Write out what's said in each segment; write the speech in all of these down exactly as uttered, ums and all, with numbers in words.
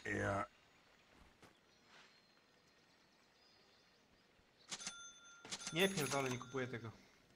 Ja. Nie pierdolę, nie kupuję tego.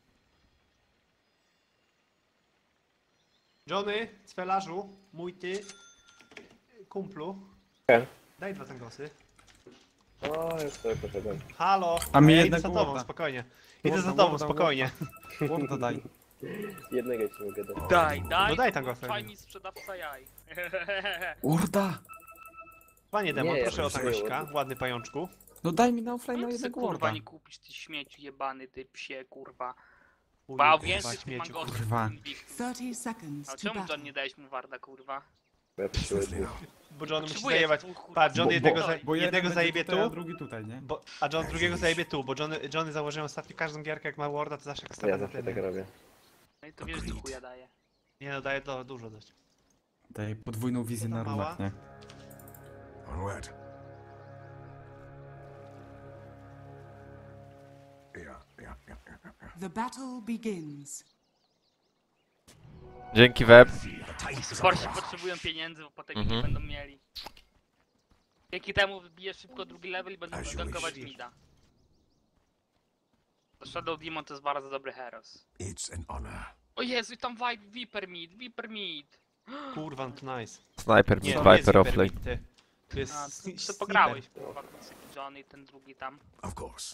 Johnny, cwelarzu, mój ty, kumplu. Okej. Daj dwa tangosy. O, już sobie poszedłem. Halo, A mi ja idę za jednego tobą, warda. spokojnie. Idę Warda, za tobą, warda, spokojnie. Warda daj. Jednego ci mogę dać. Daj, daj. No daj tangosy. Fajny sprzedawca jaj. Warda! Panie demon, Nie, ja proszę o bym sobie tangosika, warda. ładny pajączku. No daj mi na offline No ty jednego kurwa warda. nie kupisz, ty śmieciu jebany, ty psie kurwa. Chuju, Bał kurwa, więcej tych śmieciu, mangosów. kurwa. thirty seconds A to czemu battle. John nie dałeś mu warda kurwa? Bo ja potrzebuję Swiftly dwóch. now. Bo John musi Potrzebuję zajebać. dwóch, kurwa. Patrz, John Bo- jednego, bo- za, Bo jeden jednego będzie zajebie tutaj, a tu, drugi tutaj, nie? bo, a John drugiego zajebie tu, bo Johnny, Johnny założyłem ostatnio każdą gierkę jak ma warda, to zawsze jak Ja stawia na zawsze ten. tak robię. No i to wiesz, że chuja daje. Nie no, daje to dużo dość. Daj podwójną wizję na Mała. runach, nie? Onward. Ja, ja, ja, ja, ja. The battle begins. Dzięki web. Sporsi potrzebują pieniędzy, bo potem ich nie Mhm. będą mieli. Dzięki temu wybijesz szybko drugi level i będą As you gankować wish. mida. To Shadow Demon to jest bardzo dobry heros. It's an honor. O Jezu, i tam Viper, Viper mid, Viper mid. Kurwa, no to nice. Sniper Nie, with to nie jest Viper Viper offlane. Beat, ty. To jest A, sni- to, to sniper. pograłeś, kurwa, John i ten drugi tam. Of course.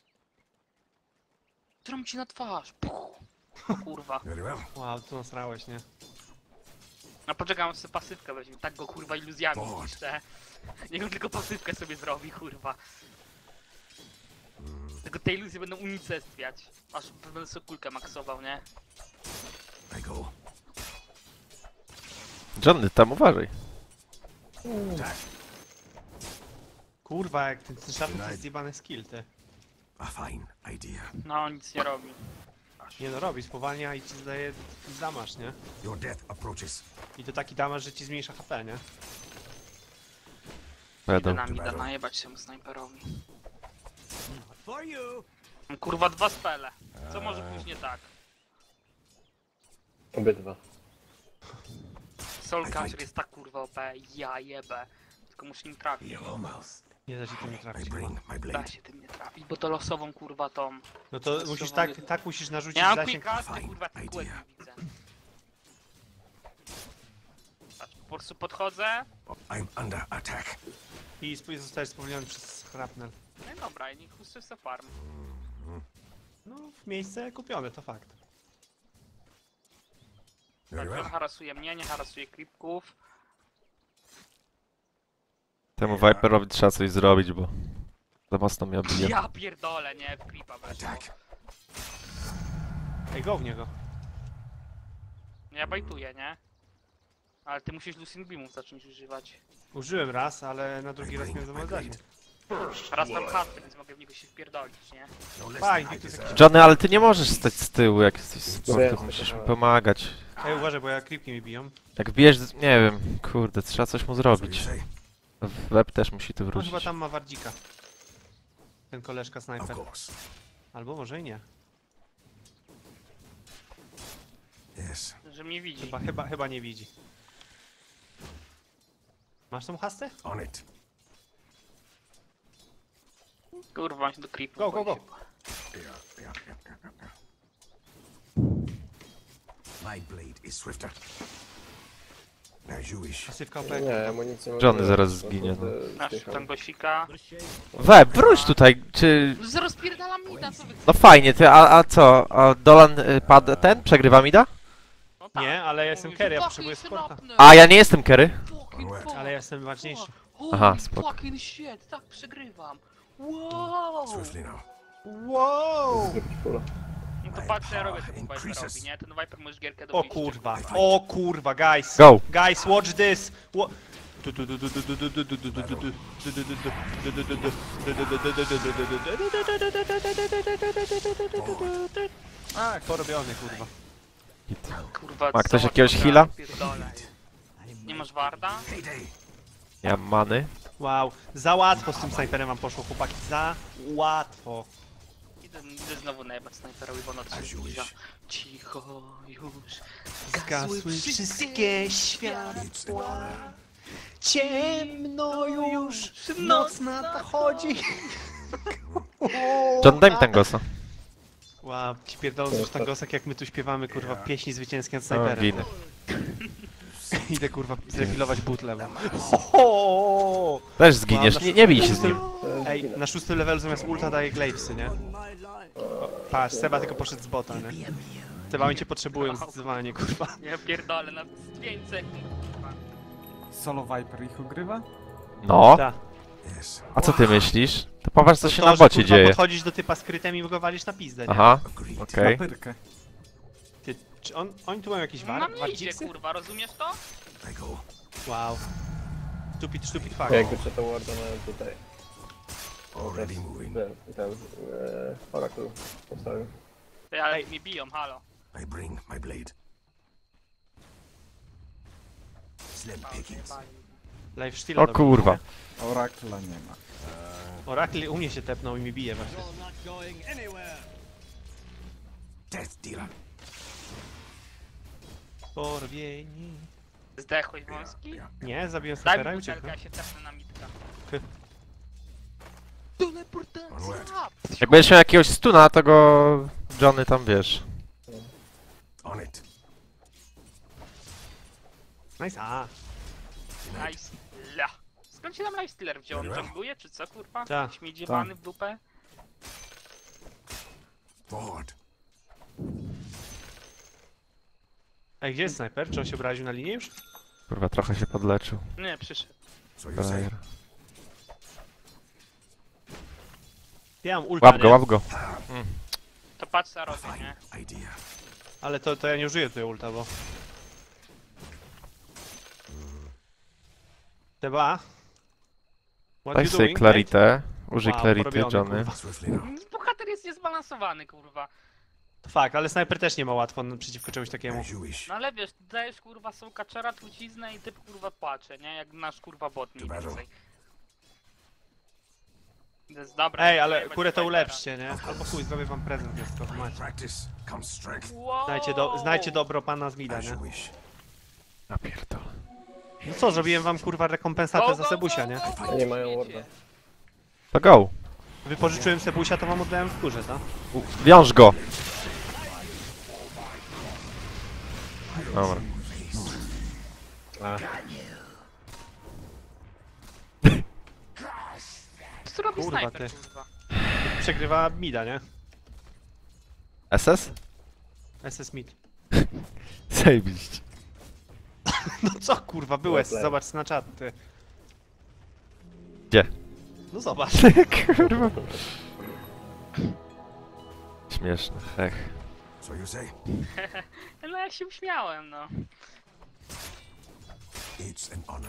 Którą ci na twarz? Puch. O kurwa. Very well. Wow, tu nasrałeś, nie? No poczekam, aż sobie pasywkę weźmie. Tak go kurwa iluzjami Bot. niszczę. Niech on tylko pasywkę sobie zrobi, kurwa. Tylko te iluzje będą unicestwiać. Aż będę sobie kulkę maksował, nie? I go. Johnny, tam uważaj. Attack. Kurwa, jak ten szarny to jest zjebany skill, ty. A fine idea. No, nic nie robi. Nie no, robi, spowalnia i ci zdaje damaż, nie? Your death approaches. I to taki damaż, że ci zmniejsza H P, nie? Idę Będą. na mida, najebać się snajperowi. Mam, kurwa dwa spele. Co może pójść nie tak? Obydwa. Soul Catcher jest tak kurwa O P, ja jebę. Tylko muszę nim trafić. Yellow mouth. Nie da się tym nie I trafić. bring my Da blade. się tym nie trafić, bo to losową kurwa tą. No to To musisz są tak, moje- tak musisz narzucić Nie mam zasięg. quicka, ty Fine kurwa tych kółek idea. nie widzę. Patrz, po prostu podchodzę. I'm under attack. I sp- zostajesz spowolniony przez shrapnel. No i dobra, i niech usłyszy se farm. No, w miejsce kupione, to fakt. Very Tak, well. on harasuje mnie, nie harasuje creepków. Temu Viperowi trzeba coś zrobić, bo za mocno mnie bije. Ja pierdolę, nie, w creepa weszło. Attack. Ej, go w niego. Ja bajtuję, nie? Ale ty musisz Lucid Beamów zacząć używać. Użyłem raz, ale na drugi raz miałem za zasięg. Raz mam hardware, więc mogę w niego się wpierdolić, nie? No less Fajnie, than I to jest deserve. jakiś... Johnny, ale ty nie możesz stać z tyłu, jak jesteś z No boku, wiem, musisz mi tak. pomagać. Ej, uważaj, bo ja creepki mi biją. Jak bijesz, z- nie wiem, kurde, trzeba coś mu So you zrobić. say? Web też musi tu On wrócić. chyba tam ma wardzika. Ten koleżka Of snajper. course. Albo może i nie. Yes. Że mnie widzi. Chyba, chyba, chyba nie widzi. Masz tą hastę? On it. Kurwa, on się do creepów Go, go, boi go. chyba. Yeah, yeah, yeah, yeah, yeah, yeah. My blade is swifter. As you wish. Pasywka O P. Nie, amunicję mogę Johnny dać, zaraz bo zginie, to no. z- Masz zdycham. tam gosika. Web, wróć tutaj, czy... No zaraz pierdalam mida, co wy No fajnie, ty, a, a co? A Dolan y, padł ten? Przegrywa mi da? No tak. Nie, ale ja jestem Mówisz, carry, ja fucking potrzebuję skorta. synapnę. A, ja nie jestem Kerry. Fucking Ale fuck. Ale ja jestem ważniejszy. Holy Aha, spoko. fucking shit, tak przegrywam. Wow. Swiftly now. Wow! Zrobić pula. No to patrz, co ja robię temu Increases. Viperowi, nie? Ten Viper możesz gierkę do O wyjścia. kurwa, o kurwa, guys! Go. Guys, watch this! Wa- A, porobiony, kurwa. Kurwa, Ma ktoś co jakiegoś za heala? pierdolę. Nie masz warda? Heyday. Nie mam many. Wow, za łatwo z tym snajperem wam poszło, chłopaki, za łatwo. Idę, idę znowu najebać snajperowi, bo noc się As you zbliża. wish. Cicho już. Zgasły wszystkie It's an światła. honor. Ciemno już, noc nadchodzi. John, daj mi ten gosa. Wow, ci pierdolą już tangosek, jak my tu śpiewamy, kurwa, pieśni zwycięskie nad O, snajperem. winy. Idę, kurwa, zrefilować butlę. Ho! Też zginiesz, nie, nie bij się z nim. Ej, na szóstym levelu zamiast ulta daje glaive'sy, nie? Patrz, Seba tylko poszedł z bota, nie? Seba, oni cię potrzebują zdecydowanie, kurwa. Ja pierdolę na pięć sekund. kurwa. Solo Viper ich ogrywa? No, Ta. Yes. a co ty myślisz? To popatrz co się To, na że, bocie kurwa, dzieje. podchodzisz do typa skrytem i go walisz na pizdę, nie? Aha, Agreed. okej. Na pyrkę. Ty, czy on, oni tu mają jakieś No war, nam nie idzie, wardziksy? kurwa, rozumiesz to? I go. Wow. Stupid, stupid fuck. Jakby czy to warda mają tutaj. Already moving. Ten, ten, e, Oracle postawił. Ty, ale mi biją, halo. I bring my blade. Slim pickings. Life steal. O kurwa. Orakla nie ma. Oracle u mnie się tepnął i mi bije właśnie. Death dealer. Porwieni. Zdechłeś wąski? Nie, zabiłem Daj snajpera i mi butelkę, uciekłem. ja się tepnę na mitka. Hy. Onward. Jak będziesz miał jakiegoś stuna, to go Johnny tam wiesz. On it. Nice, a. Nice. La. Skąd się tam lifestealer wziął? On jungluje, czy co, kurwa? Tak. Śmieć jebany w dupę? Forward. Ej, gdzie jest snajper? Czy on się obraził na linię już? Kurwa, trochę się podleczył. Nie, przyszedł. So you say. Frajer. Ja mam ulta, Łap go, nie? łap go. To patrz co robię, nie? Fine idea. Ale to, to ja nie użyję tutaj ulta, bo... Chyba. What Daj you sobie doing, klaritę. Użyj Wow, clarity, porobiony, Johnny. kurwa. Swiftly now. Bohater jest niezbalansowany, kurwa. mate? To fakt, ale snajper też nie ma łatwo n- przeciwko czemuś takiemu. As you wish. No ale wiesz, dajesz kurwa są kaczora, truciznę i typ kurwa płacze, nie? Jak nasz kurwa bot mniej Dobra. więcej. To jest dobre. Ej, ale jebać kurę to snajpera. ulepszcie, nie? Albo chuj, zrobię wam prezent dziecko, macie. Practice comes strength. Wow. Znajcie, do, znajcie dobro pana z Mida, As nie? you wish. Ja pierdolę. No co, zrobiłem wam kurwa rekompensatę Go, za go, Sebusia, go, nie? go, go, Nie mają wiecie. warda. To go. Wypożyczyłem Sebusia, to wam oddałem w kurze, tak? U- Wiąż go. Dobra. A, Co robi Kurwa, snajper, ty. kurwa? Przegrywa Mida, nie? S S? S S Mid. Zajebiście. No co kurwa, byłeś, Dobra. zobacz na czat, ty. Gdzie? No zobacz. Kurwa. Śmieszne, hech. So you say. No ja się uśmiałem, no. It's an honor.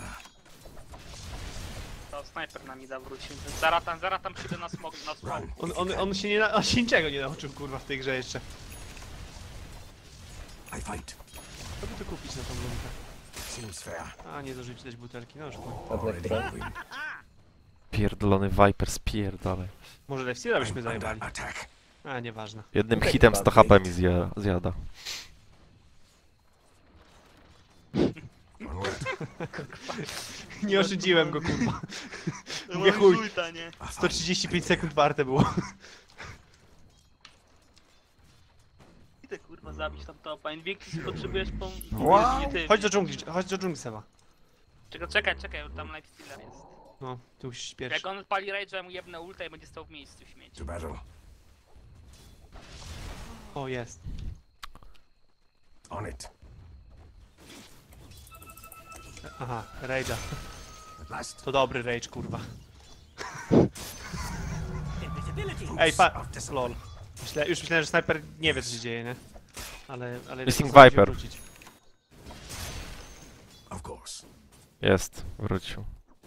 To snajper na mida wrócił. Zaraz tam, zaraz tam przyjdę na smog, na smog. On, on, on się nie na, on się niczego nie nauczył kurwa w tej grze jeszcze. I fight. Co by tu kupić na tą lunkę? Seems fair. A, nie dorzucić też butelki, no już chuj. ładne Already które. moving. Pierdolony Viper, spierdolę. Może Lefsteala byśmy I'm under zajebali. attack. A, nieważne. Jednym Tak hitem chyba. sto H P mi zjada. zjada. Onward. Nie oszudziłem go kurwa. Nie chuj. Ulta, nie? A sto fine. trzydzieści pięć sekund warte było. Idę kurwa zabić tam topa. Invictus potrzebujesz pom... Wow. Nie ty. Chodź do dżungli, chodź do dżungli Seba. Czekaj, czekaj, czekaj, tam lifestealer jest. No, ty musisz pierwszy. Jak on odpali rage'a, mu jebnę ulta i będzie stał w miejscu śmieć. To battle. O, jest. On it. Aha, rage'a. At last. To dobry rage, kurwa. Ej, pa... Of discipline. Lol. Myślę, już myślałem, że snajper nie wie co się dzieje, nie? Ale... ale Missing zdążył Viper. wrócić. Of course. Jest, wrócił.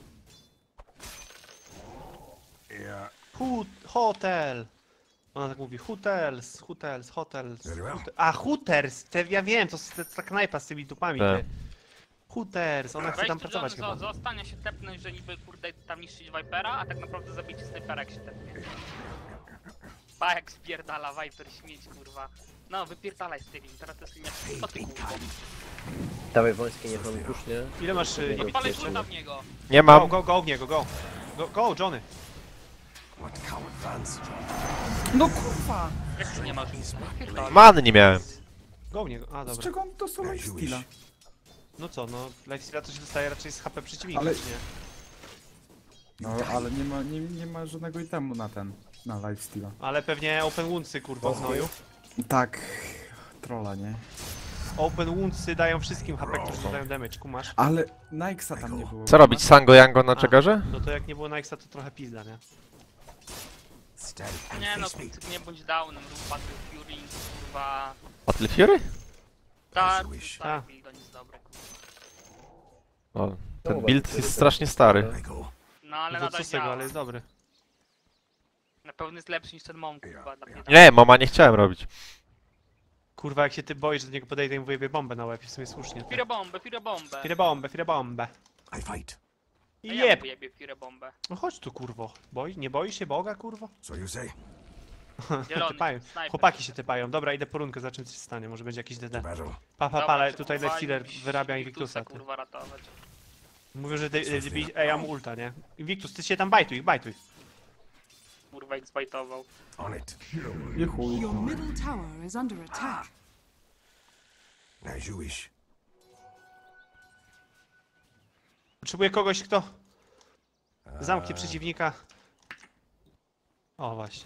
Yeah. Hut... Hotel! Ona tak mówi, hotels, hotels, hotels. Very well. hute- A, hooters! Te, ja wiem, to jest to jest ta knajpa z tymi dupami, Tak. ty. Hooters, ona chce Weź tam tu pracować John, chyba. za, zostanie się tepnąć, że niby kurde tam niszczyć Vipera, a tak naprawdę zabicie snajpera jak się tepnie. Pa jak spierdala Viper śmieć kurwa. No, wypierdalaj z tym, teraz to jest linia. Co ty kurwa? Dawaj wąskie, niech on pusznie. Ile masz y, nie Palę jeszcze kurwa w niego. Nie Go, mam. go, go w niego, go. Go, go Johnny. What coward vance? No kurwa! Jak ty nie masz? Wypierdalaj. Many nie miałem. Go w niego, a Z dobra. czego on dostał As you lifesteala? wish. No co, no, lifesteala to się dostaje raczej z H P przeciwnika, Ale- czy nie? No ale nie ma, nie, nie ma żadnego itemu na ten, na lifesteala. Ale pewnie open woundsy, kurwa, w znoju. Tak, trolla, nie? Open woundsy dają wszystkim H P, którzy zadają damage, kumasz? Ale Nike'a tam nie było. Co robić? Sango Yango na A. czegarze? No to jak nie było Nike'a, to trochę pizda, nie? Steady and Nie no, face me. ty nie bądź downem, rób Battle Fury, kurwa. Battle Fury? Tak, you wish. tak, A. build, on jest dobry. O, ten build jest strasznie stary. I go. No ale No to nadal co z tego, działa. ale jest dobry. Na pewno jest lepszy niż ten Mom, kurwa, dla mnie. Nie, mama nie chciałem robić. Kurwa, jak się ty boisz, że do niego podejdę i mu wyjebie bombę na łeb, w sumie słusznie. Fire bombę, fire bombę. Fire bombę, fire bombę. I fight. I A ja jeb! mu jebie fire bombę. No chodź tu, kurwo. Boi, nie boisz się Boga, kurwo? So you say? Zielony, Typają. snajper. Chłopaki się typają. Dobra, idę po runkę, zobaczymy co się stanie, może będzie jakiś D D. Battle. Pa, pa, Dobra, pa, ale się tutaj kurwa, Leftiler musisz wyrabia Invictusa, Invictusa, ty. kurwa, ratować. Mówią, że de- de- de- ej, ja mam ulta, nie? Invictus, ty się tam bajtuj, bajtuj. Kurwa, ich zbajtował. On it. Nie chuj. Your middle tower is under attack. As you wish. Potrzebuję kogoś, kto zamknie przeciwnika. O, właśnie.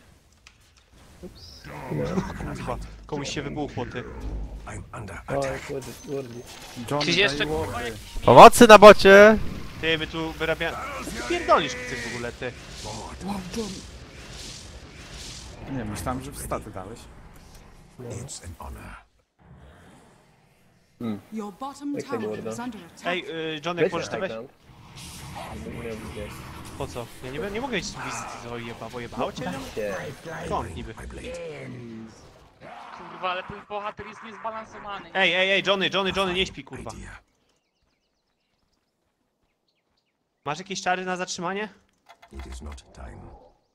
Kurwa, komuś się wybuchło, ty. I'm under O, attack. kurde, kurde. Johnny, Czyż jeszcze daj kurwa wardy. jakiś... Pomocy na bocie! Ty, my tu wyrabiamy... Ty pierdolisz ty w ogóle, ty. Nie, myślałem, że w staty dałeś. It's an honor. Your bottom Jak tego tower morda? is under attack. Ej, y, John, jak możesz to weź? Po co? Ja nie, nie mogę mieć wizyty, o jeba, bo jebało cię? Skąd niby? My blade. Kurwa, ale ten bohater jest niezbalansowany. Ej, ej, ej, Johnny, Johnny, Johnny, nie śpi, kurwa. Idea. Masz jakieś czary na zatrzymanie? It is not time.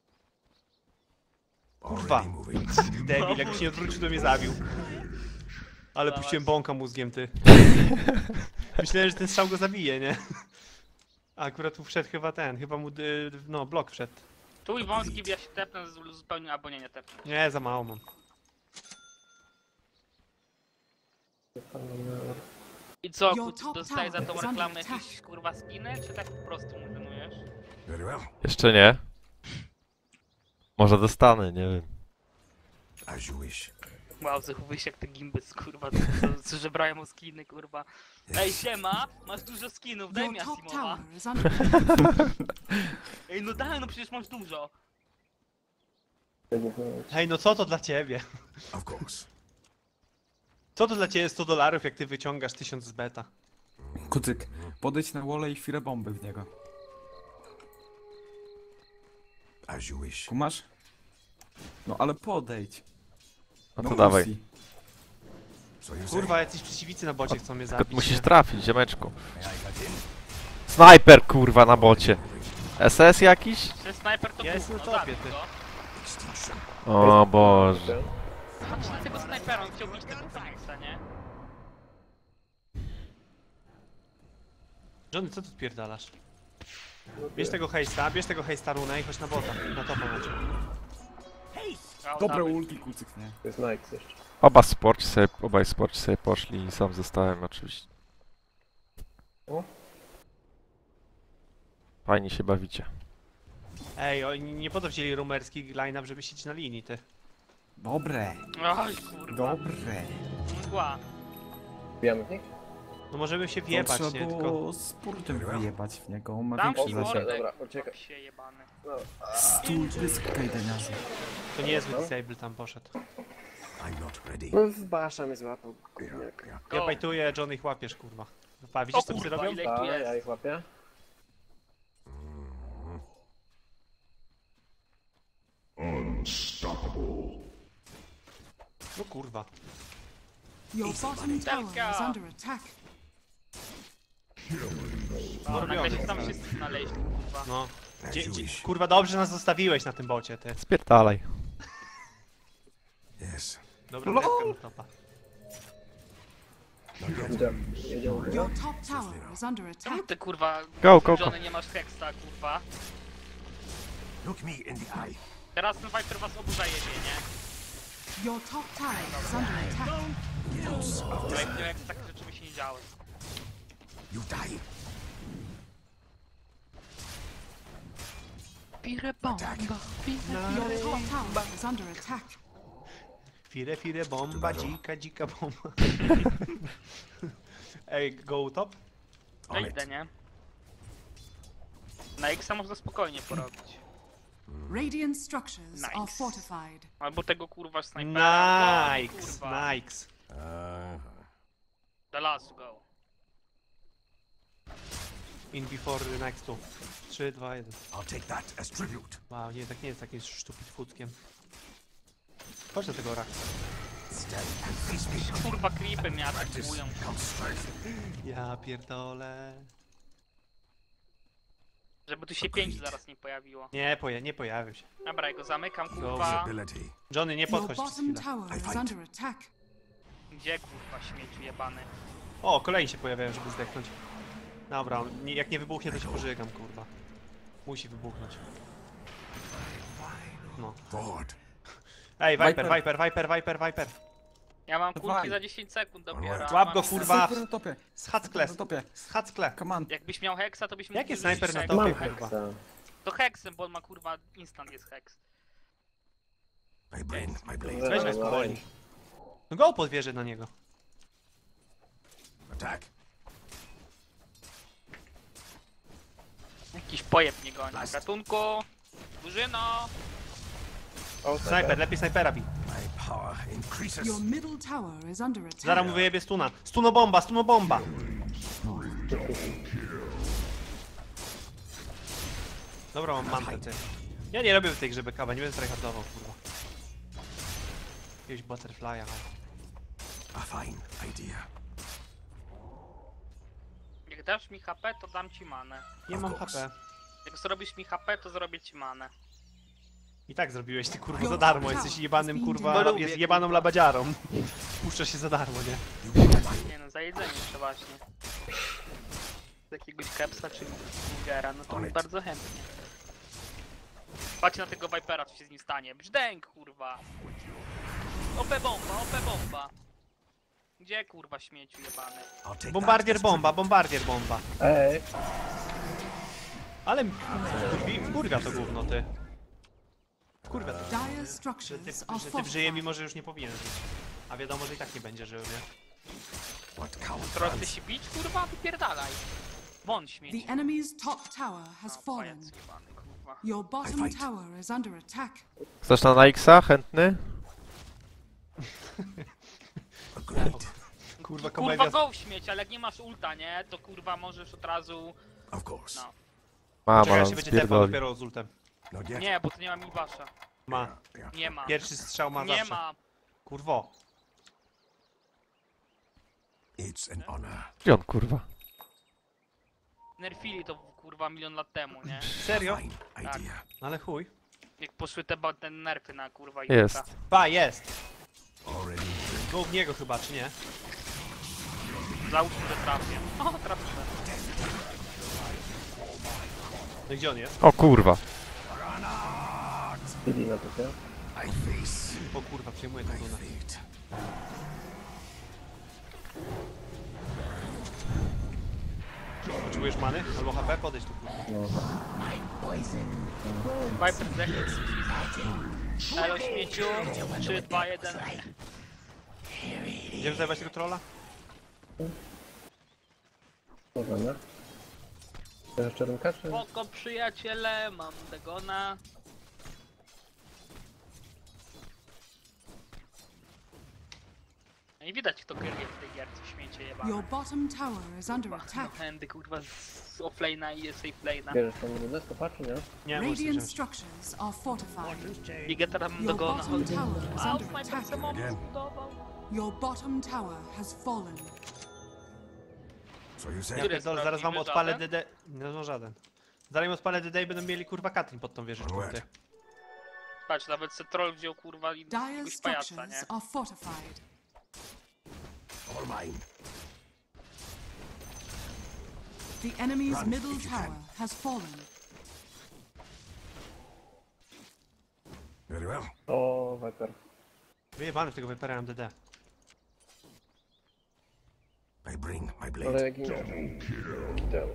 Kurwa. Already moving. Debil, jak się nie odwrócił, to mnie zabił. Ale Zobacz. puściłem bąka mózgiem, ty. Myślałem, że ten strzał go zabije, nie? A akurat tu wszedł chyba ten, chyba mu, y, no, blok wszedł. Tu i wąski, ja się tepnę z- zupełnie, albo nie, nie tepnę. Nie, za mało mam. I co, Your kucu, top dostaję za tą tower is reklamę under jakieś kurwa skiny, czy tak po prostu mu żenujesz? Very well. Jeszcze nie. Może dostanę, nie wiem. As you wish. Wow, zachowujesz jak te gimbys, kurwa, co, co żebrają o skiny, kurwa. Ej, siema, masz dużo skinów, daj Your mi top Asimowa. tower is under attack. Ej, no daj, no przecież masz dużo. Hej, no co to dla ciebie? Of course. Co to dla ciebie sto dolarów, jak ty wyciągasz tysiąc z beta? Kucyk, podejdź na wolę i chwilę bomby w niego. As you wish. Kumasz? No ale podejdź. No to No dawaj. musi. So you say? Kurwa, jacyś przeciwnicy na bocie chcą mnie Tylko zabić. musisz nie? trafić, ziomeczku. Snajper, kurwa, na bocie. S S jakiś? Ten snajper to Ja gówno, jestem na topie, zabij ty. go. Extinction. O Boże. Patrz na tego snajpera, on chciał bić tego Phoenixa, nie? Johnny, co tu odpierdalasz? Bierz tego hejsta, bierz tego hejsta runę i chodź na bota. Na topa macie. A, Dobre dawaj. ulti, Kucyk, nie? To jest Nike jeszcze. Oba sporci sobie, obaj sporci sobie poszli i sam zostałem oczywiście. O. Fajnie się bawicie. Ej, oni nie po to wzięli rumerski line-up, żeby siedzieć na linii, ty. Dobre, Oj, kurwa. dobre. Mgła. Bijamy w nich? No możemy się To wjebać, trzeba nie? Tylko... było spurtem wyjebać w niego, on ma Dam większy ci Dobra, zasięg. mordę, dobra, uciekaj. się jebany. No. Stój, pysk kajdeniarzu. To nie jest disable tam poszedł. I'm not ready. No w basza mnie złapał. Yeah, yeah. Ja Go. bajtuję, Johnny ich łapiesz, kurwa. Pa, widzisz O co psy kurwa, robią? ile ich tu Tak, ja jest? ich łapię. No kurwa. Your bottom tower is under attack. O, robione nagle się jest, tam ale- wszyscy znaleźli, kurwa. No. As Dzie you dzie wish. kurwa, dobrze nas zostawiłeś na tym bocie, ty. Spierdalaj. Yes. Dobra, wreszcie na topa. Idziemy. Jedziemy. Your top tower is under Czemu attack. ty kurwa Go, go, go. żony nie masz heksta, kurwa? Look me in the eye. Teraz ten Viper was oburza jebie, nie? Your top tower is under attack. No jak, jak takie rzeczy by się nie działy. You die. Pire bomba, Your top tower is under attack. Fire, fire, bomba, dzika, dzika bomba. Ej, go top? Ja On it. idę, nie? Na X można spokojnie porobić. Radiant structures are Nice. fortified. Albo tego kurwa snajpera. Nikes, O, kurwa. Nikes. Uh, The last go. In before the next two. trzy, dwa, jeden. I'll take that as tribute. Wow, nie, tak nie jest takim stupid foodkiem. Chodź do tego raka. Stand and face me. Kurwa creepy mnie Practice atakują. comes strength. Ja pierdolę. Żeby tu się pięć zaraz nie pojawiło. Nie, poja nie pojawił się. Dobra, ja go zamykam, kurwa. Ability. Johnny, nie Your podchodź przez bottom chwilę. tower I is fight. under attack. Gdzie kurwa śmieciu jebany? O, kolejni się pojawiają, żeby zdechnąć. Dobra, on, nie, jak nie wybuchnie, to się pożygam, kurwa. Musi wybuchnąć. No. Forward. Ej, Viper, Viper. Viper, Viper, Viper, Viper. Ja mam kulki Dawaj. za dziesięć sekund dopiero. a Łap mam go, heksa. kurwa. Super na topie. Schackle, Na topie. schackle. Come on. Jakbyś miał heksa, to byś mógł Jakie wyrzucić snajper na heksa. topie, Mam kurwa? heksa. To heksem, bo on ma kurwa instant jest heks. My brain, my blade. Weź weź powoli. No go pod wieżę na niego. Attack. Jakiś pojeb mnie goni. Gatunku! Drużyno! O, Snajper, lepiej snajpera bij. My power increases. Your middle tower is under attack. Zaraz mu wyjebie stuna. Stuno bomba, stuno bomba. Dobra, mam mantę, ty. Ja nie robię w tej grze backupa, nie będę tryhardował, kurwa. Jakiegoś butterfly'a. A fine idea. Jak dasz mi H P, to dam ci manę. Nie Of mam course. H P. Jak zrobisz mi H P, to zrobię ci manę. I tak zrobiłeś, ty kurwa, za darmo. Jesteś jebanym, kurwa, Bo lubię, jest jebaną kurwa. labadziarą. Puszczasz się za darmo, nie? Nie no, za jedzenie przeważnie. Z jakiegoś kepsa czy mugera, no to On mi it. bardzo chętnie. Patrzcie na tego Vipera, co się z nim stanie. Brzdęk, kurwa! O P bomba, o P bomba! Gdzie kurwa śmieciu jebany? I'll take Bombardier that as bomba, bombardier bomba. Ej, Ale kurwi, kurwia to gówno, ty. Kurwia to. Dire Że ty, structures are że ty w żyje, fortified. mimo że już nie powinien żyć. A wiadomo, że i tak nie będzie żył, nie? What coward Która chce plans? się bić, kurwa, wypierdalaj! Won śmieci. The enemy's top tower has No, fallen. pajac jebany, kurwa. Your bottom fight. tower is under attack. Chcesz na Nike'a? Chętny? Kurwa, Agreed. Kurwa komedia. go w śmieć, ale jak nie masz ulta, nie? To kurwa możesz od razu... Of course. No. Mam, Czekaj, ale się będzie tepał spierdoli. dopiero z ultem. Not yet. Nie, bo to nie ma mi wasza. Ma. Yeah. Nie ma. Pierwszy strzał ma Nie zawsze. ma. Kurwo. It's an honor. Gdzie on, kurwa? Nerfili to kurwa milion lat temu, nie? Serio? Fine idea. No ale chuj. Jak poszły te, ba- te nerfy na kurwa i Jest. Pa, jest. Already. Go w niego chyba, czy nie? Załóżmy, że trafię. O, trafiłem. No i gdzie on jest? O kurwa. speedy na topie. I face O kurwa, przejmuję tą my runę. fate. Potrzebujesz many? Albo H P? Podejdź tu, kurwa. Viper zdechł. Elo śmieciu. trzy, dwa, jeden. Idziemy zajmować tego trolla? Możemy. To jeszcze rynka, czy? Spoko przyjaciele, mam Degona. No i widać kto kieruje w tej gierce, śmiecie jebane. Your bottom tower is under No attack. handy kurwa z offlane'a i safe lane'a. Bierzesz tą rudę, skopaczy, nie? Nie, muszę Radiant wziąć. structures are fortified. Ligę teraz mam Your Degona. bottom tower is A, under sniper attack. se moment Again. zbudował. Your bottom tower has fallen. So you Ja say? Który pierdolę, jest zaraz wam prawdziwy? odpalę Żaden? D D... No, no żaden. Zanim odpalę D D i będą mieli kurwa Katrin pod tą wieżyczką, ty. Patrz, nawet se troll wziął kurwa i Dire's jakiegoś pajaca, nie? structures are fortified. All mine. The enemy's Run middle if you tower can. has fallen. Very well. O, Viper. Wyjebany w tego Vipera M D D. I bring my blade. Ale jak inny. Ten.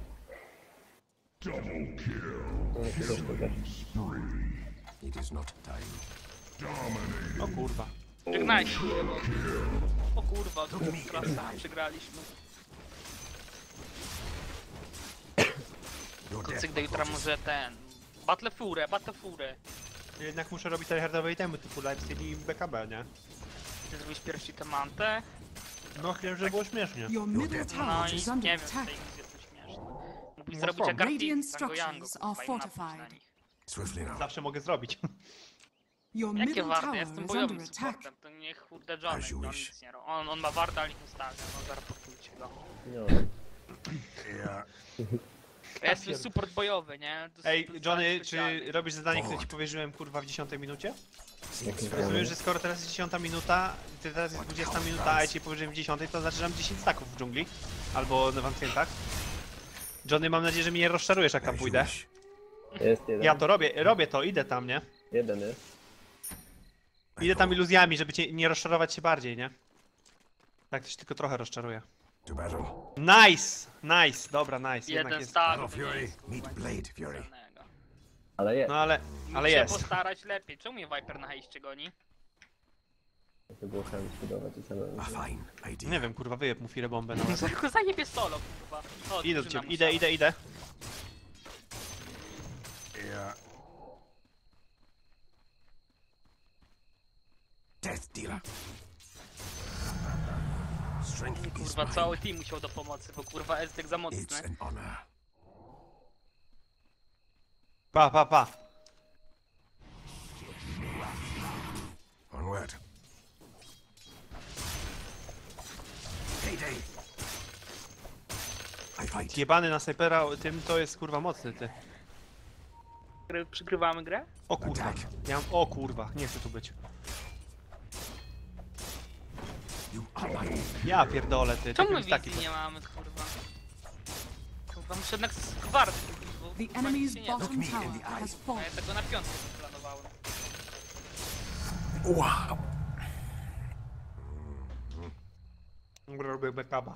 No, się też to też. It is not time. O kurwa. Żegnajcie, kurwa. O kurwa, to klasa, przegraliśmy. Your death Cyk do jutra może ten... Battle furę, battle furę. Jednak muszę robić tryhardowe itemy typu lifesteal i B K B, nie? Ty zrobisz pierwszy temantę. No chciałem, żeby było śmiesznie. Your middle No tower i is nie under wiem, w attack. tej grze jest to śmieszne. Mógłbyś No zrobić są. jak Artiki, Radiant Sango Yango, structures kurwa, are i napaść na fortified. nich. Swiftly now. Zawsze mogę zrobić. Your Jakie middle warty? tower Ja jestem is bojowym under attack. supportem, to niech kurde Johnny, As you on wish. nic nie robi. On, on ma warta, ale ich ustawia, no zaraportujcie go. No. Yeah. Ja jestem support bojowy, nie? To Ej, jest- Johnny, to specjalny. czy robisz zadanie, które ci powierzyłem kurwa w dziesiątej minucie? Jakie Rozumiem, że skoro teraz jest dziesiąta minuta, ty teraz jest dwudziesta minuta, a ja ci powierzyłem w dziesiątej, to znaczy, że mam dziesięć staków w dżungli. Albo w ancjentach. Johnny, mam nadzieję, że mnie nie rozczarujesz, jak tam As you pójdę. wish. Jest jeden. Ja to robię, robię to, idę tam, nie? Jeden jest. Idę tam iluzjami, żeby cię nie rozczarować się bardziej, nie? Tak, to się tylko trochę rozczaruje. To battle. Nice! Nice, dobra, nice, jednak Jeden jest. staw, Battle to nie Fury. jest, kurwa, Meet nic Blade Fury. specjalnego. Ale jest. No ale, ale Muszę jest. postarać lepiej. Czemu mnie Viper na hejście goni? To było chciałem zbudować i samemu. A fine idea. Nie wiem, kurwa, wyjeb mu firę bombę na łeb. Tylko zajebie solo, kurwa. O, Idę do drużyna ciebie, idę, musiała. idę, idę. Yeah. Death dealer. Strength is Kurwa, mine. cały team musiał do pomocy, bo kurwa Estek za It's mocny. an honor. Pa, pa, pa. Onward. Heyday. I fight. Jebany na snajpera, tym to jest kurwa mocny, ty. Gry- Przygrywamy grę? O kurwa. Attack. Ja mam, o kurwa, nie chcę tu być. You are mine. Ja pierdolę, ty. Czemu Czemu my taki wizji nie mamy, kurwa? Kurwa, muszę jednak skwarty, bo The kurwa nic się enemy's nie da. bottom me in tower the eye. has A fallen. ja tego na piątkę planowałem. Wow. robię backupa.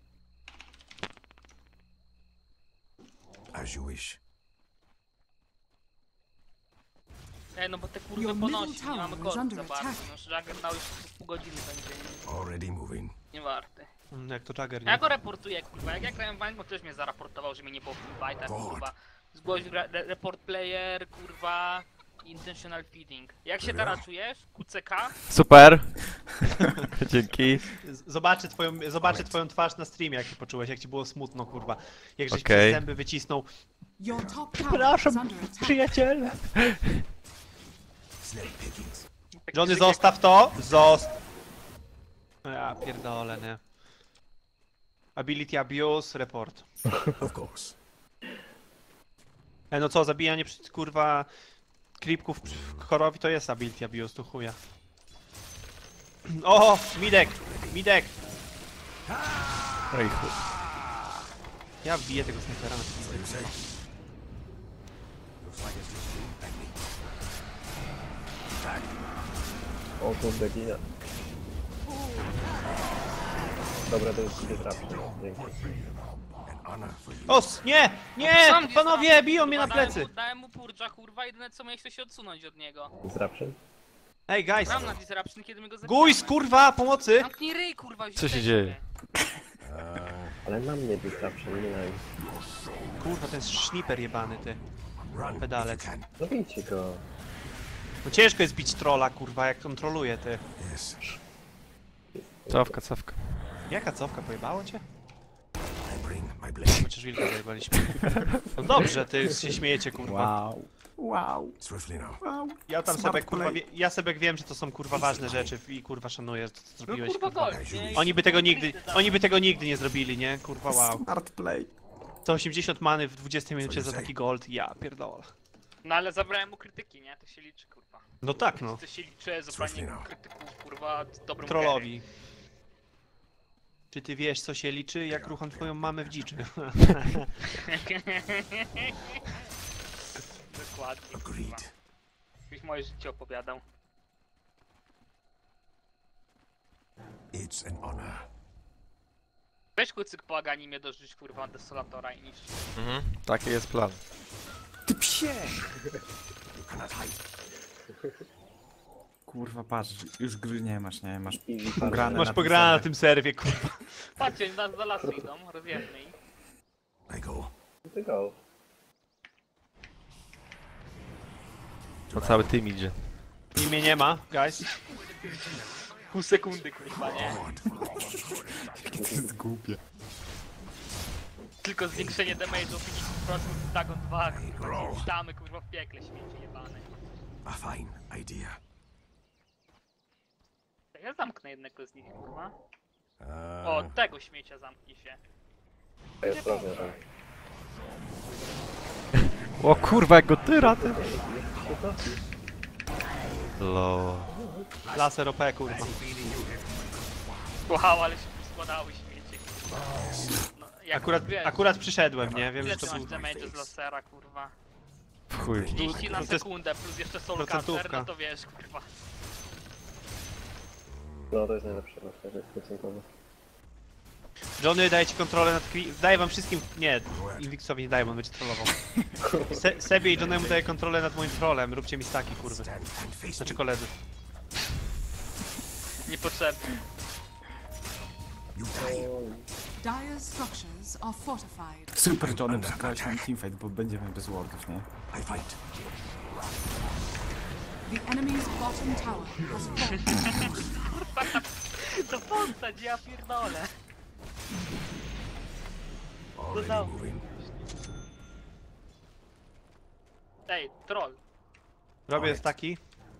As you wish. Ej, no bo te kurwy Your middle ponosi, nie tower mamy is kordy under za bardzo. attack. No, Jagger dał już przez pół godziny będzie Already moving. nie warty. Mm, Jak to Jagger, Ja nie? go reportuję, kurwa. Jak ja grałem w Vango, też mnie zaraportował, że mnie nie było w fightach, God. kurwa. Zgłosił re re report player, kurwa. Intentional feeding. Jak się Dobra. teraz czujesz? Q C K? Super! Dzięki. Z- Zobaczę twoją, zobaczę twoją twarz na streamie, jak się poczułeś, jak ci było smutno, kurwa. Jak żeś Okej. przez zęby wycisnął. Your top tower is Przepraszam, under attack. przyjaciele. Snake pickings. Taki Johnny, krzyk jak- zostaw to! Zost... Ja pierdolę, nie. Ability abuse, report. Of course. E no co, zabijanie przy- kurwa creepków przy chorowi to jest ability abuse, tu chuja. O! Midek! Midek! Ej, chuj. Ja wbiję tego snajpera na pizdę. You say? Looks like it's just you and me. Attack. O kurde, gina. Dobra, to jest disruption. Dzięki. An honor for you. O! s- Nie! Nie! Sam Panowie, disruption, biją mnie na kurwa, dałem plecy! mu- Dałem mu purcza, kurwa, jedyne co miałeś to się odsunąć od niego. Disruption? Ej, guys! Gram na disruption, kiedy my go zabijamy. Gujs, kurwa, pomocy! Zamknij ryj, kurwa, już Co się jesteśmy. dzieje? Ale na mnie disruption, nie na nim. Kurwa, ten szniper jebany, ty. Run Pedalec. if you can. No bijcie go. No ciężko jest bić trolla, kurwa, jak kontroluje, ty. Yes. Cofka, cofka. Jaka cofka, pojebało cię? I bring my blade. Chociaż wilka zajebaliśmy. No dobrze, ty się śmiejecie, kurwa. Wow. Wow. Swiftly now. Wow. Ja tam Smart sobie, kurwa, play. wie, ja sobie wiem, że to są, kurwa, ważne rzeczy i, kurwa, szanuję, to co No zrobiłeś, kurwa, kurwa. gość, nie? Oni by tego nigdy, oni by tego nigdy nie zrobili, nie? Kurwa, wow. Smart play. sto osiemdziesiąt many w dwudziestej minucie za taki gold, ja pierdolę. No ale zabrałem mu krytyki, nie? To się liczy, kurwa. No tak, no. To się liczy, zabranie Słusznie, no. krytyków, kurwa, z dobrym Trollowi. Czy ty wiesz, co się liczy, jak rucham twoją mamę w dziczy? Dokładnie, kurwa. Agreed. Jakbyś moje życie opowiadał. It's an honor. Weź kucyk po Aganimie dożyć, kurwa, Desolatora i niszczyć. Mhm, taki jest plan. Ty psie! You cannot hide. Kurwa, patrz, już gry nie masz, nie? Masz Easy pograne farm. na Masz tym pograne na serwerze. tym serwie, kurwa. Patrzcie, nas za lasu idą, rozjemny ich. I go. Ty go. To cały team idzie. I mnie nie ma, guys. Pół sekundy, kurwa, nie? To jest głupie. Tylko zwiększenie damage'u o pięćdziesiąt procent Dagon dwa, kurwa. Witamy, kurwa, w piekle, śmieci jebane. A fine idea. Ja zamknę jednego z nich, kurwa. Uh, O, tego śmiecia zamknij się. To jest problem tam. O kurwa, jak go tyra, ty! Lo. Laser O P, kurwa. Wow, ale się składały śmiecie, kurwa. No, jak Akurat, wiesz, akurat przyszedłem, nie? Wiem, ile że ty to masz był... damage z lasera, kurwa? W chuj. trzydzieści na to jest sekundę, plus jeszcze soul procentówka. catcher, no to wiesz, kurwa. No to jest najlepsze na to jest procentowe. Johnny, daję ci kontrolę nad... Kwi- daję wam wszystkim... Nie, Invictusowi nie daję, bo on będzie trollował. Se Sebie i Johnnemu daję kontrolę nad moim trollem. Róbcie mi staki, kurwy. stand and face Znaczy me. koledzy. Niepotrzebny. You die. Dire's structures are fortified. Super Johnny, przegrałeś nam teamfight, bo będziemy bez wardów, nie? I fight. The enemy's bottom tower has fallen. To postać, ja pierdolę. Already Dodał. moving. Ej, troll. Robię staki.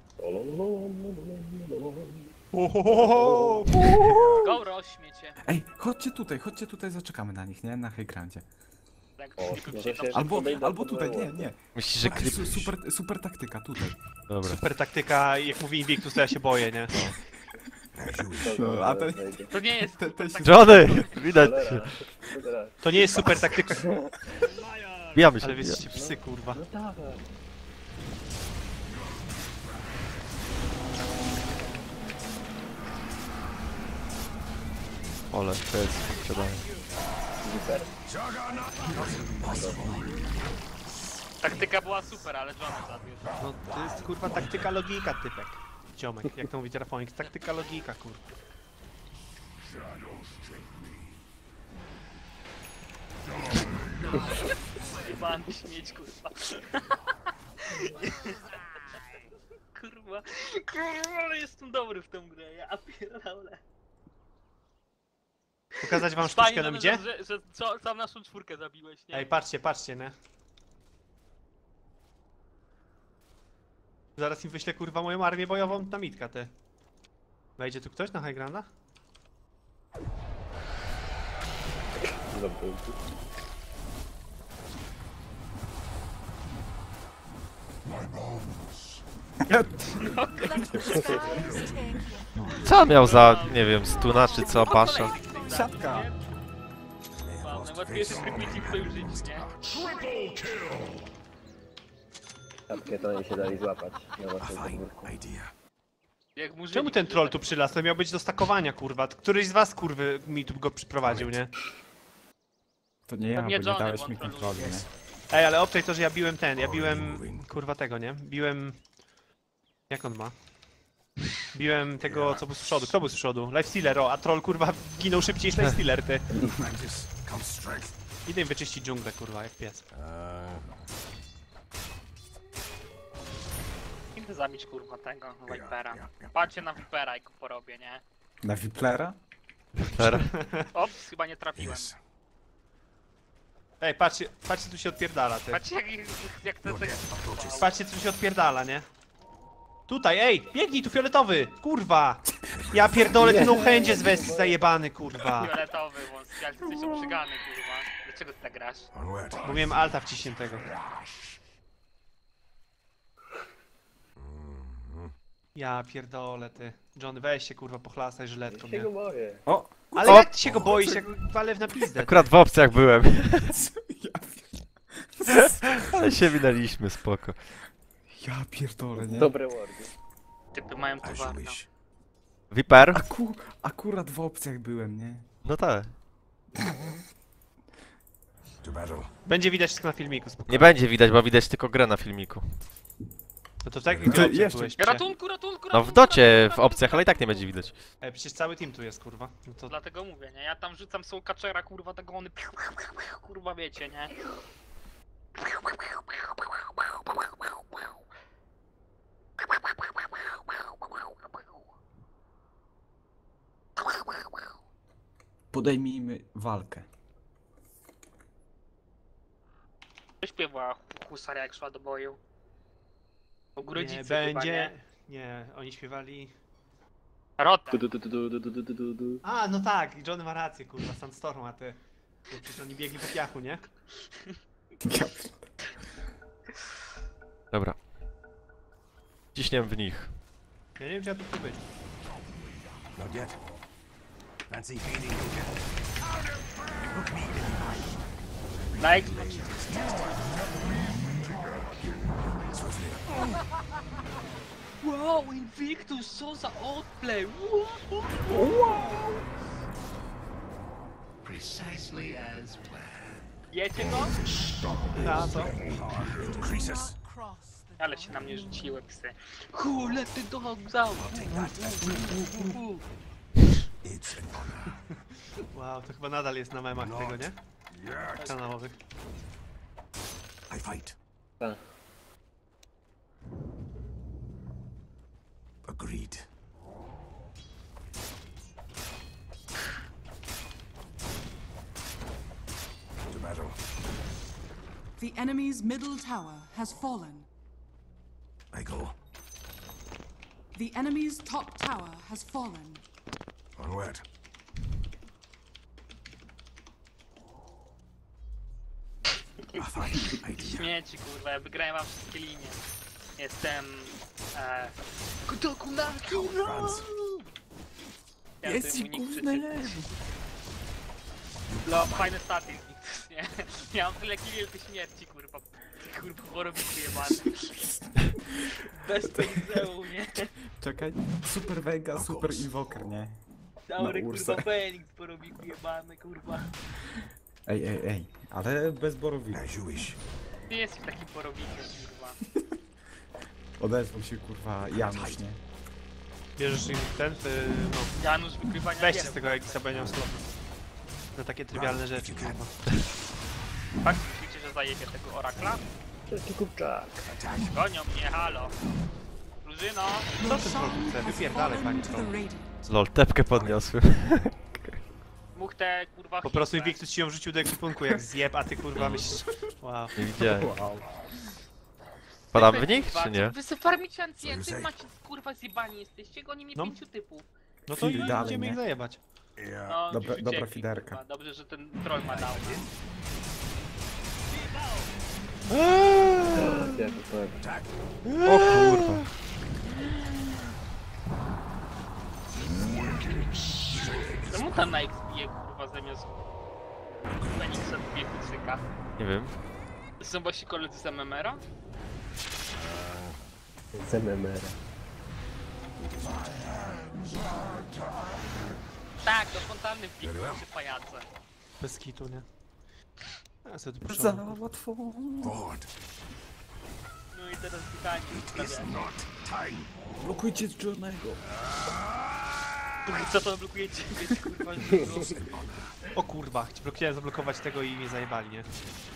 Go rozśmiecie. Ej, chodźcie tutaj, chodźcie tutaj, zaczekamy na nich, nie? Na high groundzie. Tak, O, tylko może przyjdą się- Albo, podejdę albo pod tutaj, nie, lewo. nie. Myślisz, że Patrz, klip... su- super, super taktyka, tutaj. Dobra. Super taktyka, jak mówi Invictus, to ja się boję, nie? As you wish. No, a ten... To nie jest Te- te- tak, Johnny! Widać cię. Cholera. To nie jest super taktyka, Bijamy się, ale wy bijamy. jesteście psy, kurwa. No dawaj. Ole, to jest sprzedanie. Super. taktyka była super, ale Johnny zabił. No to jest kurwa taktyka logika, typek. Ziomek, jak to mówi Terraforming, taktyka logika, kurwa. Jebany śmieć, kurwa. Kurwa, kurwa, ale jestem dobry w tą grę, ja pierdolę. Pokazać wam Fajnie, sztuczkę nam że, idzie? że, że co, sam naszą czwórkę zabiłeś, nie? Ej, patrzcie, patrzcie, nie? Zaraz im wyślę kurwa moją armię bojową na mitka, ty. Wejdzie tu ktoś na high grounda? Dobry. Co on miał za, nie wiem, stuna czy co, pasza? Siatka! Kurwa, najłatwiejszy tryb w sojużyć, nie? Tapkę to oni się dali złapać na A własnym fine podwórku. idea. Jak murzyni, Czemu ten którzy troll tak- tu przylazł? To miał być do stakowania, kurwa. Któryś z was, kurwy, mi tu go przyprowadził, nie? To nie ja, To nie bo nie Johnny, dałeś bo mi on troluje. kontroli, nie? Ej, ale obczaj to, że ja biłem ten, ja biłem... Kurwa tego, nie? Biłem... Jak on ma? Biłem tego, co był z przodu. Kto był z przodu? Lifestealer, o, a troll, kurwa, ginął szybciej niż Lifestealer, ty. Practice comes strength. Idę im wyczyścić dżunglę, kurwa, jak pies. Uh, Idę zabić, kurwa, tego Vipera. ja, ja. Patrzcie na Vipera i go porobię, nie? Na Wiplera? Teraz? Ops, chyba nie trafiłem. Yes. Ej, patrzcie, patrzcie, tu się odpierdala, ty. Patrzcie jak, jak to tak... Patrzcie, co się odpierdala, nie? Tutaj, ej, biegnij tu, fioletowy! Kurwa! Ja pierdolę, ty no chędzie z westy zajebany, kurwa. Fioletowy, wąs, jak ty jesteś obrzygany, kurwa. Dlaczego ty tak grasz? Onward. Bo miałem alta wciśniętego. Ja pierdolę ty. John, weź się kurwa pochlastaj Ja żyletką, się nie? go boję. O! Ale O! jak ty się go boisz, jak walew na pizdę? Akurat w opcjach byłem. Ja, Ale się wydaliśmy, spoko. ja pierdolę, nie? Dobre wardy. Typy mają As you towarno. wish. Viper? Aku, akurat w opcjach byłem, nie? No tak. To battle. Będzie widać wszystko na filmiku, spokojnie. Nie będzie widać, bo widać tylko grę na filmiku. No to tak To jak ty jeszcze- byłeś. Ratunku, ratunku, No w ratunku, docie, ratunku, w opcjach, ale i tak nie ratunku. będzie widać. E, przecież cały team tu jest, kurwa. No to... Dlatego mówię, nie? Ja tam rzucam soul catchera, kurwa, tego one... Kurwa, wiecie, nie? Podejmijmy walkę. Śpiewa husarza jak szła do boju. O Nie, Grodzicy będzie... chyba, nie? Nie, oni śpiewali... Rota. Du, du, du, du, du, du, du, du, du. A, no tak, Johnny ma rację, kurwa, Sandstorm, a ty... Bo przecież oni biegli po piachu, nie? Ja, Dobra. Ciśniemy w nich. Ja nie wiem, czy ja tu chcę być. Not yet. Fancy feeding again. Like... Wow, Invictus, co za outplay! Wow. Precisely as planned. Jecie go? A, co? Increases. Across the Ale się na mnie rzuciły psy. Who let the dogs out? It's an honor. Wow, to chyba nadal jest na memach Not tego, nie? yet. Kanałowych. I fight. Tak. Agreed. To battle. The enemy's middle tower has fallen. I go. The enemy's top tower has fallen. Onward. A fine idea. Śmieci, kurwa, ja wygrałem wam wszystkie linie. Jestem... E... Kutoku na Runs. jest i gówno nie. No, fajne staty z nich też, nie? Ja mam tyle kilku śmierci, kurwa. Kurwa, chorobiku jebane. Bez penizełu, nie? Czekaj. Super Vega, Super Invoker, nie? Daury, Na kurwa, Ursę. Feniks, porobiku jebane, kurwa. Ej, ej, ej. Ale bez borowicy. As you wish. Nie jesteś taki porobikiem, kurwa. Odezwał się kurwa Janusz, nie? Bierzesz ich ten, ty... no... Janusz wykrywania Weźcie gier. z tego Egisa, bo ja nie mam slotu. Na takie trywialne rzeczy, kurwa. Fakt, myślicie, że zajebie tego orakla? Wielki kurczak. Gonią mnie, halo. Drużyno! Co ty troll chce? Has Wypierdalaj, fallen panie to the troll. Radiant. Lol, tepkę podniosły. Mógł te, kurwa, Po prostu hitwe. Invictus ci ją wrzucił do ekwipunku jak zjeb, a ty kurwa myślisz... Wow. Nie widziałem. Wow. Padamy Typy, w nich, kurwa, czy nie? Wy se farmicie Co you ancjenty, say? macie, kurwa, zjebani jesteście, goni mnie No. pięciu typów. No to i Chwili dalej, idziemy nie? ich zajebać. Yeah. No, Dobra- już dobra uciekli, fiderka. kurwa. Dobrze, że ten troll ma dał. Jak to Attack. O kurwa. Czemu tam na X bije, kurwa, zamiast Feniksa bije kucyka? Nie wiem. To są właśnie koledzy z M M R-a? z M M R. Tak, do fontanny wbiegł przy pajace. Bez kitu, nie? Ja sobie tu Za przyszedłem. łatwo. Forward. No i teraz pytanie. It's not time. Blokujcie Johnnego. Co to blokujecie? Wiecie, kurwa, że It's an honor. O kurwa, chciałem zablokować tego i mnie zajebali, nie?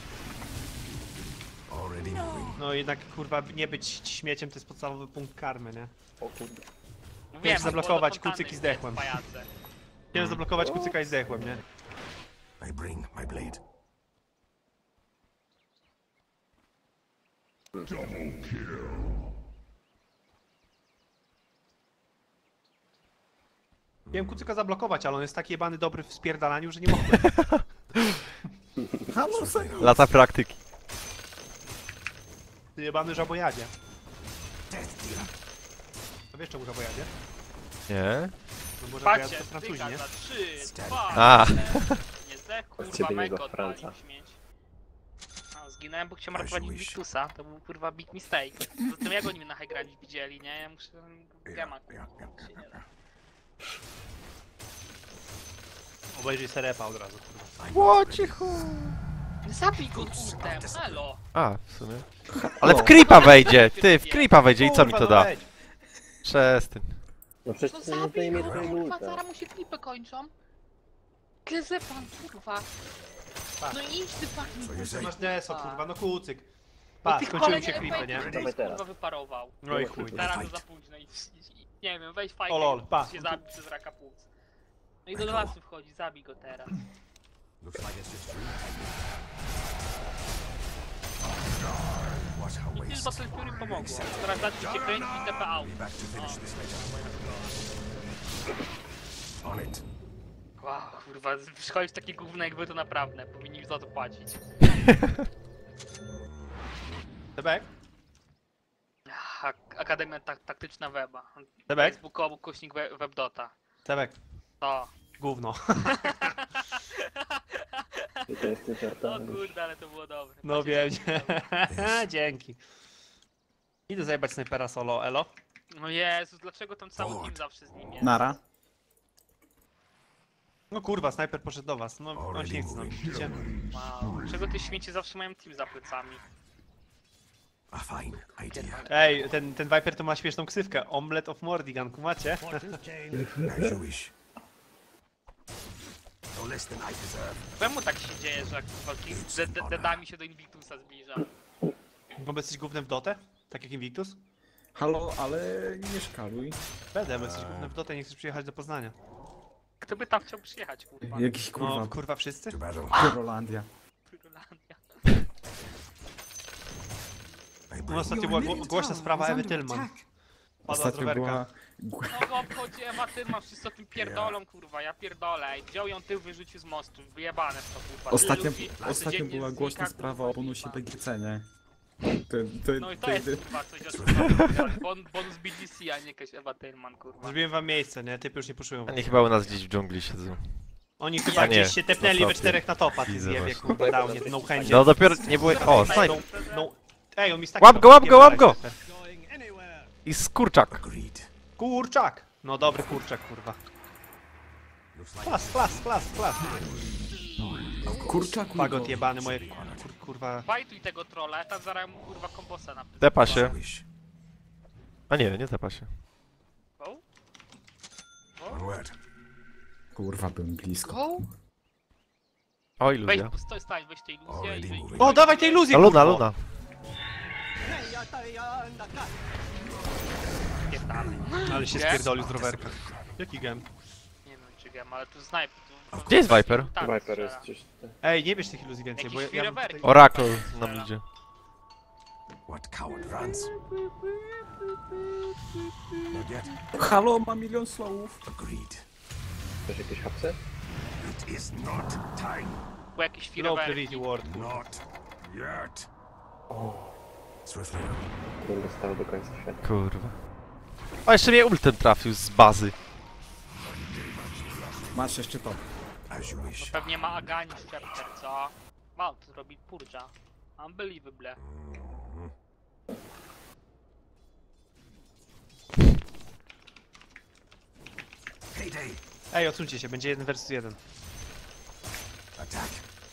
Already moving. No jednak kurwa nie być śmieciem to jest podstawowy punkt karmy, nie? O kurde. Wiem, zablokować bo do fontanny kucyk i wbiegł zdechłem. pajace. Chciałem zablokować kucyka i zdechłem, nie? I bring my blade. Miałem kucyka zablokować, ale on jest taki jebany dobry w spierdalaniu, że nie mogłem. Halo, serio? Lata praktyki. Ty jebany żabojadzie. Death dealer. wiesz czemu żaboja, nie? Nie? No bo żaboja Patrzcie, to Francuzi, styka nie? za trzy, dwa, A. nie zdech, kurwa, ciebie mego niego odpalił Franca. śmieć. A, zginąłem, bo chciałem Aż ratować łyś. Invictusa, to był kurwa big mistake. Zatem jak oni mnie na high groundzie widzieli, nie? Ja muszę... Gema, kurwa, się nie da. Obejrzyj serepa od razu, kurwa. Łocichu! Zabij go ultem, elo! A, w sumie. Ale w creepa wejdzie! Ty, w creepa wejdzie i co mi to Kurwa, no da? wejdź. Przestań. No przecież No ty nie zabij zdejmie go, twojego kurwa, ulta. zaraz mu się klipy kończą. Klezepan, kurwa. No idź ty fucking Co jest Ty Ej. masz D S O, kurwa. kurwa, no kucyk. No Pa, tych skończyły kolei się klipy, nie? efektów, Dawaj teraz. kurwa wyparował. No i chuj. Teraz to Fight. za późno i, i, i nie wiem, weź fajkę O lol, pa. się zabij przez raka płuc. No i do lasu wchodzi, zabij go teraz. Looks like it's just true. What a I Kill waste. Battle Fury pomogło. Teraz dać się kręcić i T P out. Be back to finish this later. On it. Wow, kurwa, szkolić takie gówno jakby to naprawdę, powinni mi za to płacić. Tebek? Ak Akademia tak Taktyczna Weba. Tebek? Facebookowo kośnik we Webdota. Tebek. To. Gówno. I to jest ty O kurde, ale to było dobre. No Patrzcie, wiem. to było dobre. Dzięki. Idę zajebać snajpera solo, elo. No Jezus, dlaczego tam cały team zawsze z nim jest? Nara. No kurwa, snajper poszedł do was. No, on się nie chce z nami, widzicie? Wow. Dlaczego te śmieci zawsze mają team za plecami? A fine idea. Ej, ten, ten Viper to ma śmieszną ksywkę. Omelet of Mordigan, kumacie? Now you wish. No less than I deserve. Czemu tak się dzieje, że jak walki z de- de- deadami się do Invictusa zbliża? Bo jesteś głównym w dotę? Tak jak Invictus? Halo, ale nie szkaluj. Będę, bo jesteś głównym w dotę i nie chcesz przyjechać do Poznania. Kto by tam chciał przyjechać, kurwa? Jakiś kurwa, No, kurwa wszyscy? To battle. Pyrolandia. Irlandia. I No bring ostatnio Your była middle gło głośna tower sprawa is Ewy under Tillman. attack. Padła z Ostatnio rowerka. była... No go obchodzi Ewa Tylman, wszyscy o tym pierdolą, kurwa, ja pierdolę. I wziął ją tył, wyrzucił z mostu, wyjebane w to, kurwa. Ostatnio, Tyle ludzi ostatnio codziennie była z głośna Nika, sprawa kurwa, o bonusie śliwa. B G C, nie? To, to, No i to to, jest, to, kurwa, coś od bon, bonus B G C, a nie jakaś Ewa Tylman, kurwa. Zrobiłem wam miejsce, nie? Typy już nie puszują. Oni chyba u nas gdzieś w dżungli siedzą. Oni chyba A nie, gdzieś się tepnęli na we topie. czterech na topa, ty Widzę zjebie, właśnie. kurwa, dał mnie, no chęcie. No dopiero nie było... O, snajper! No, ej, on mi tak Łap go, łap go, łap go! I skurczak. Agreed. Kurczak! No dobry kurczak, kurwa. Looks like Klas, klas, klas, klas. kurczaku. Fagot jebany, moje kur, kurwa... Fajtuj tego trolla, tam zaraz mu, kurwa, kombosa na pysk. Tepa I się. wish. A nie, nie tepa się. Go? Onward. Kurwa, byłem blisko. Go? O, Weź, iluzja. stoi, stań, weź tę iluzję i Already wyjdź. moving. O, dawaj tej iluzji, A Luna, kurwo! Luna. Pierdalaj. Ale się Gem? spierdolił z rowerka. Jaki gem? Nie wiem czy wiem, ale tu snipe. Tu, Gdzie jest Viper? Tak, Viper strzela. jest gdzieś... Ej, nie bierz tych iluzji więcej, Jakiś bo ja... ja mam firewerk. tutaj... Oracle nam idzie. What coward runs? Not yet. Halo, ma milion slowów. Agreed. Chcesz jakieś hapsy? It is not time. Był jakiś Low firewerk. priority ward. Not yet. Swiftly. Nie dostał do końca świata. Kurwa. O, jeszcze mnie ultem trafił z bazy. Masz jeszcze to. As you wish. Pewnie ma Agani Chapter, co? Wow, to zrobi Purja. Unbelievable. Heyday. Ej, odsuńcie się, będzie jeden versus jeden. Attack.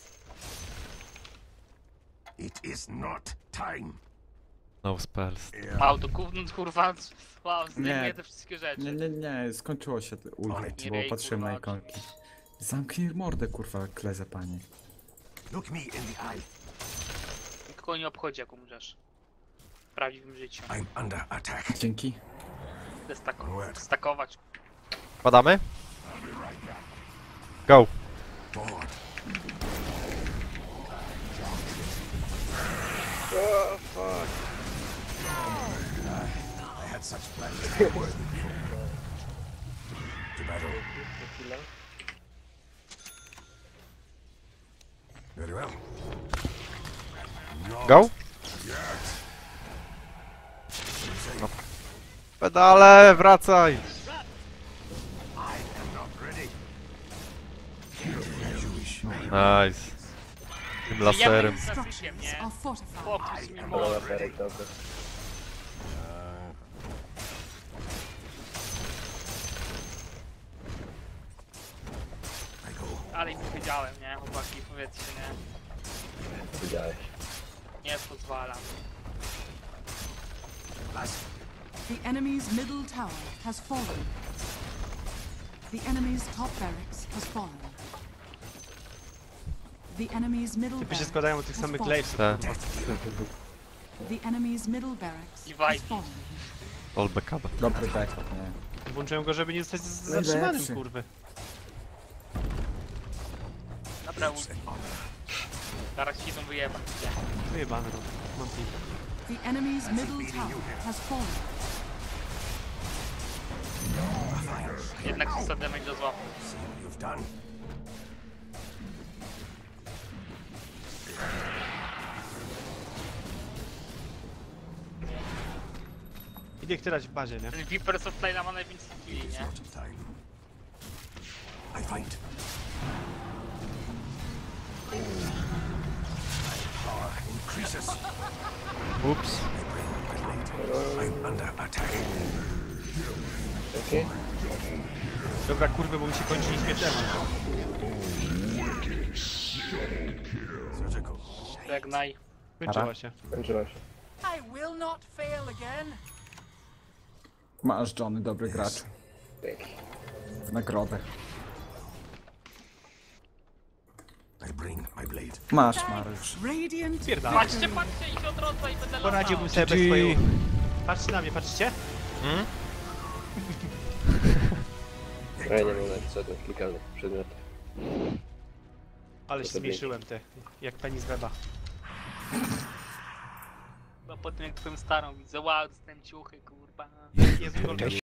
It is not time. No spells. Wow, to gówno, kurwa, wow, zdejmuje Nie. te wszystkie rzeczy. Nie, nie, nie, skończyło się te ulti, Nie bo rej, patrzyłem na kurwa, ikonki. Zamknij mordę, kurwa, kleze panie. Look me in the eye. Nikogo nie obchodzi, jak umrzesz. W prawdziwym życiu. I'm under attack. Dzięki. Idę stak Onward. stakować. Badamy? Go. Forward. I had such plans. To battle. Very well. Not Go? yet. Pedale, wracaj! Nice. Tym laserem. Ja klasykiem, Structures nie? are fortified. Fokus mi Ale może. laserek dobry. I go. Ale im powiedziałem, nie? Chłopaki, powiedzcie, nie? Widziałeś. Nie pozwalam. The enemy's middle tower has fallen. The enemy's top barracks has fallen. The enemy's middle Typy się barracks składają od tych has samych fallen. glaives. Tak. The enemy's middle barracks I has Viking. fallen. All backup. Dobry backup, nie. Włączyłem go, żeby nie zostać z- Najlepszy. zatrzymanym, kurwy. Dobra, ul- zaraz ci idą wyjebać. Wyjebany rób. Mam ping. The enemy's middle tower has fallen. Jednak sto damage do złapu. You've done. Idę ich tyrać w bazie, nie? Ten Vipers of Flayla ma najwięcej killi, nie? Sort of time. I fight. Power increases. Ups. I'm under attack. Okej? Dobra, kurwy, bo mi się kończy nieśmiertelność. Surgical. Żegnaj. Kończyła się. Kończyło się. Masz, Johnny, dobry gracz. Dzięki. Nagrodę. I bring my blade. Masz, Mariusz. Radiant Pierdala. Patrzcie, patrzcie i się odrodza i będę latał. Poradziłbym sobie bez G G. twojej... Patrzcie na mnie, patrzycie? Ja nie mam nawet żadnych klikalnych przedmiotów. Ale się zmniejszyłem, ty. Jak penis weba. Bo po tym jak twoją starą widzę, wow, dostałem ciuchy, kurwa. Jezu,